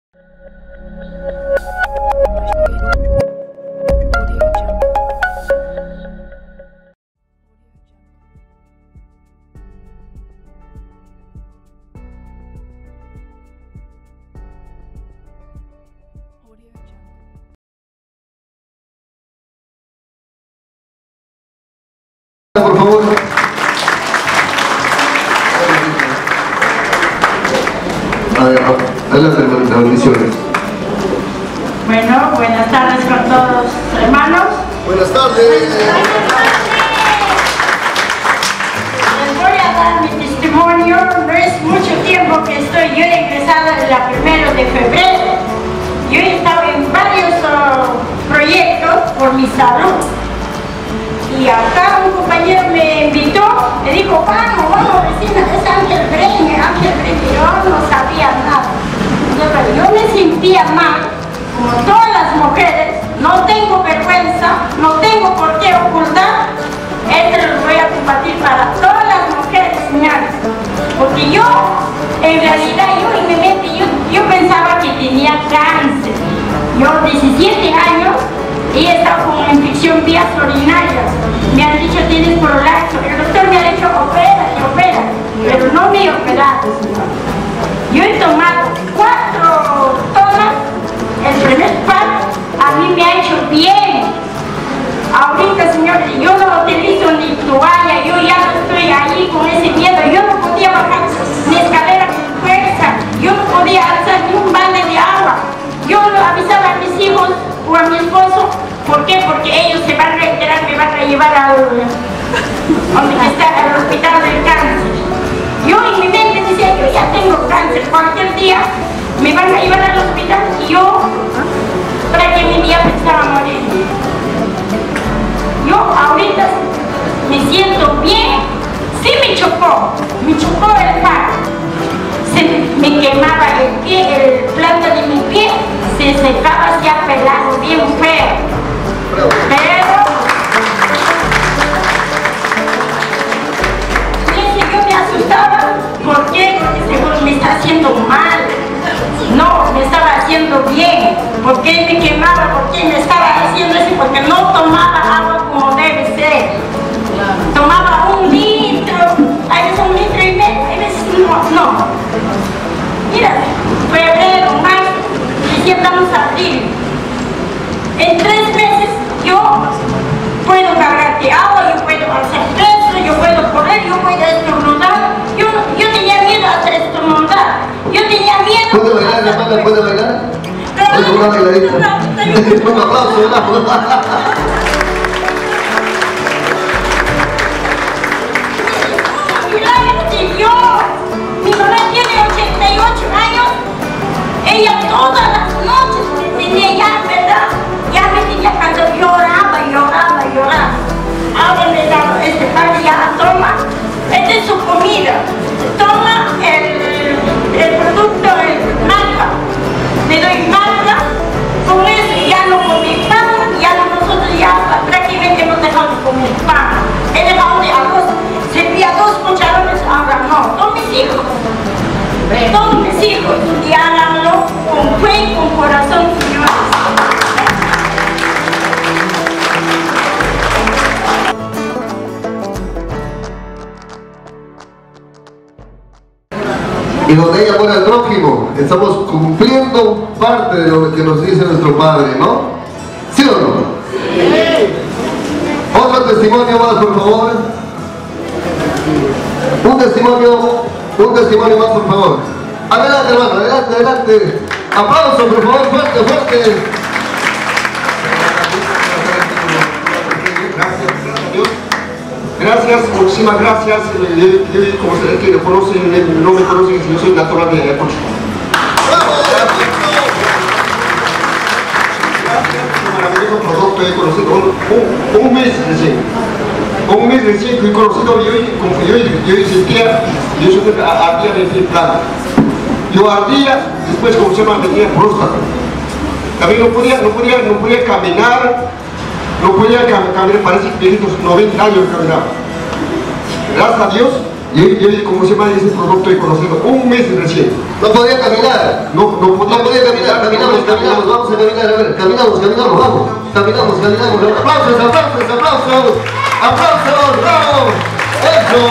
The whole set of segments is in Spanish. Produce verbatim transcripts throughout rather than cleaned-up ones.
Por favor. Adelante, hermanita, bendiciones. Bueno, buenas tardes con todos, hermanos. Buenas tardes. Les voy a dar mi testimonio. No es mucho tiempo que estoy yo ingresada desde la primera de febrero. Yo he estado en varios uh, proyectos por mi salud. Y acá un compañero me invitó, me dijo, vamos, vamos, vecina, es Ángel Breña, Ángel Breña. Yo no sabía nada. Entonces, yo me sentía mal, como todas las mujeres, no tengo vergüenza, no tengo por qué ocultar. Esto lo voy a compartir para todas las mujeres, señores. Porque yo, en realidad, yo en mi mente, yo, yo pensaba que tenía cáncer. Yo, diecisiete años, y he estado con una infección vías urinarias. Me han dicho tienes prolapso. El doctor me ha dicho opera y opera, pero no me he operado, señor. Yo he tomado cuatro tomas. El primer pack a mí me ha hecho bien. Ahorita, señores, yo no utilizo ni toalla, yo ya no estoy ahí con ese miedo. Yo no podía bajar ni escalera con fuerza, yo no podía alzar ni un balde de agua. Yo lo avisaba a mis hijos o a mi esposo. ¿Por qué? Porque ellos se van a enterar, me van a llevar al, donde está el hospital del cáncer. Yo en mi mente decía, yo ya tengo cáncer, cualquier día me van a llevar al hospital y yo prácticamente ya pensaba morir. Yo ahorita me siento bien, sí me chocó, me chocó el par. Se me quemaba el pie, el planta de mi pie, se secaba ya pelado, bien feo. Pero fíjense, yo me asustaba. ¿Por qué? Porque seguro me está haciendo mal. No, me estaba haciendo bien. ¿Por qué me quemaba? ¿Por qué me estaba haciendo eso? Porque no tomaba agua como debe ser. Tomaba un litro, a veces un litro y medio, a veces no, no. Mira, febrero, marzo, y estamos a abril. En tres meses yo puedo cargarte agua, yo puedo hacer peso, yo puedo correr, yo puedo estornudar. Yo, yo tenía miedo a estornudar. Yo tenía miedo. ¿Puede bailar, hermana? ¿Puede bailar? Claro, es una bailarina. Un aplauso, un aplauso. Yo, mi mamá tiene ochenta y ocho años, ella todas las noches me tenía ya, ¿verdad? Ya me tenía cuando lloraba, lloraba, lloraba. Ahora me da este padre, ya la toma, esta es su comida, toma el, el producto, el marca, le doy marca, con eso ya no comí pan, ya no, nosotros ya prácticamente hemos dejado de comer pan, he dejado de arroz. Servía dos cucharones, ahora no. Todos mis hijos, todos mis hijos, y háganlo con fe y con corazón, señores. Y donde ella pone al prójimo, estamos cumpliendo parte de lo que nos dice nuestro Padre, ¿no? ¿Sí o no? Sí. Otro testimonio más, por favor. Un testimonio, un testimonio más, por favor. Adelante, hermano, adelante, adelante. Aplausos, por favor, fuerte, fuerte. Gracias, gracias a Dios. Gracias, muchísimas gracias. Yo, yo, como se que me conocen, no me conocen, yo soy natural de Ayacucho. Gracias, un maravilloso producto he conocido un, un, un mes recién. Un mes recién que he conocido, yo, como yo, yo sentía, yo sentía ardía de mi planta. Yo ardía, después como se llama, tenía próstata. También no podía, no podía, no podía caminar, no podía caminar, parece que tenía noventa años caminaba. Gracias a Dios, Yo, yo como se llama ese producto he conocido un mes recién. No podía caminar. No, no podía, no podía caminar. Caminamos, caminamos, vamos a caminar, a ver. Caminamos, caminamos, vamos. Caminamos, caminamos. Aplausos, aplausos, aplausos. Aplausos, bravo. Eso.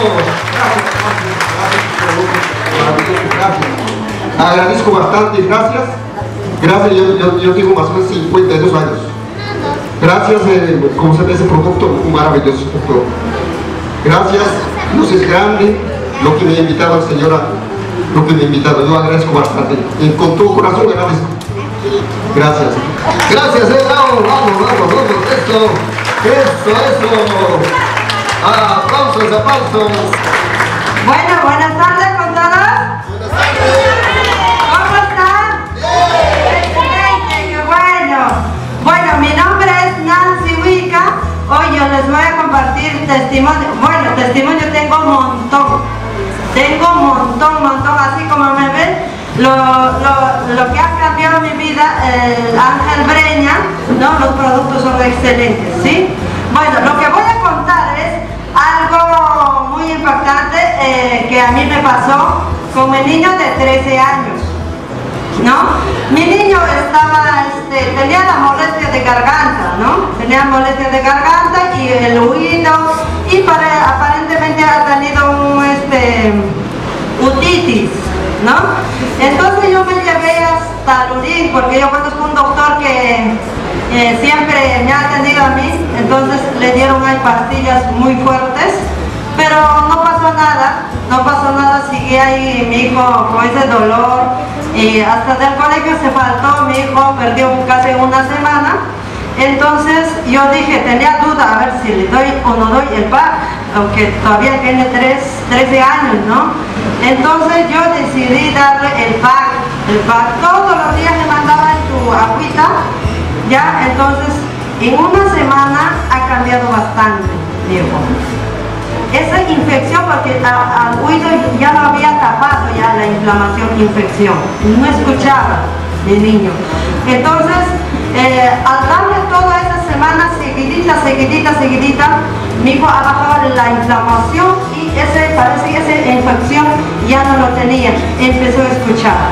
Gracias. Agradezco bastante, gracias. Gracias, yo, yo, yo tengo más o menos cincuenta y dos años. Gracias, eh, como se ve ese producto maravilloso. Gracias, Dios es grande, lo que me ha invitado el Señor, lo que me ha invitado, yo agradezco bastante. Y con todo corazón agradezco. Gracias. Gracias, eh, vamos, vamos, vamos, vamos, eso, eso, eso. Ah, aplausos, aplausos. Bueno, buenas tardes con todos. Buenas tardes. ¿Cómo están? Excelente, qué bueno. Bueno, mi nombre es Nancy Huica. Hoy yo les voy a compartir testimonio. Bueno, testimonio tengo un montón. Tengo un montón, montón, así como me ven. Lo, lo, lo que ha cambiado mi vida, el Ángel Breña, ¿no? Los productos son excelentes, ¿sí? Bueno, lo que voy a contar es algo muy impactante eh, que a mí me pasó con mi niño de trece años, ¿no? Mi niño estaba, este, tenía la molestia de garganta, ¿no? Tenía molestia de garganta y el oído y para, aparentemente ha tenido un, este, otitis, ¿no? Entonces yo me llevé hasta Lurín porque yo conozco un doctor que eh, siempre me ha atendido a mí, entonces le dieron ahí pastillas muy fuertes, pero no pasó nada, no pasó nada, sigue ahí mi hijo con ese dolor y hasta del colegio se faltó, mi hijo perdió casi una semana. Entonces yo dije, tenía duda a ver si le doy o no doy el P A C, aunque todavía tiene trece años, ¿no? Entonces yo decidí darle el P A C, el P A C, todos los días le mandaba en su agüita, ya, entonces en una semana ha cambiado bastante, dijo. Esa infección, porque al oído ya lo había tapado ya la inflamación, infección, no escuchaba mi niño. Entonces, eh, al darle toda esa semana seguidita, seguidita, seguidita, mi hijo ha bajado la inflamación y ese, parece que esa infección ya no lo tenía, empezó a escuchar.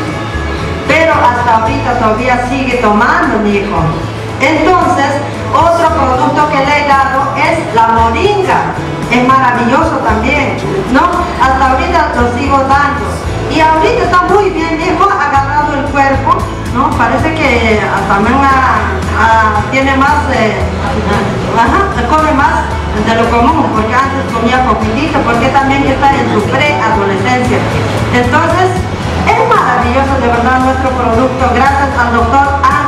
Pero hasta ahorita todavía sigue tomando mi hijo. Entonces, otro producto que le he dado es la moringa. Es maravilloso también, ¿no? Hasta ahorita lo sigo dando. Y ahorita está muy bien, mi hijo ha agarrado el cuerpo, ¿no? Parece que también ha, ha, tiene más, eh, ajá, come más de lo común, porque antes comía poquitito, porque también está en su preadolescencia. Entonces, es maravilloso de verdad nuestro producto, gracias al doctor